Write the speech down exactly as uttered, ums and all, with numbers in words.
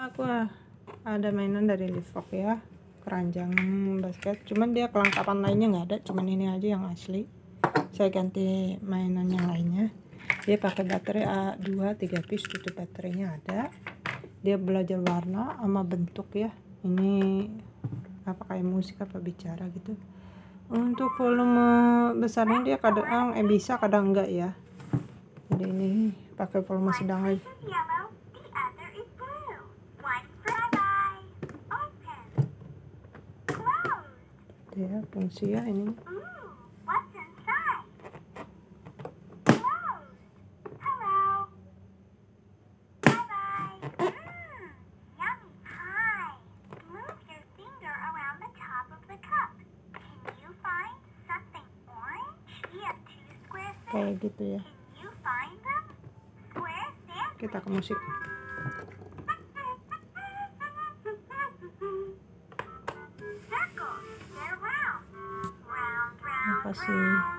aku ada mainan dari Livok ya, keranjang basket, cuman dia kelengkapan lainnya nggak ada, cuman ini aja yang asli. Saya ganti mainan yang lainnya. Dia pakai baterai A dua tiga piece, tutup baterainya ada. Dia belajar warna sama bentuk ya, ini apa kayak musik apa bicara gitu. Untuk volume besarnya dia kadang eh bisa kadang enggak ya, jadi ini pakai volume sedang lagi. Ya fungsi ya ini. Kayak gitu ya. Kita ke musik. Makasih.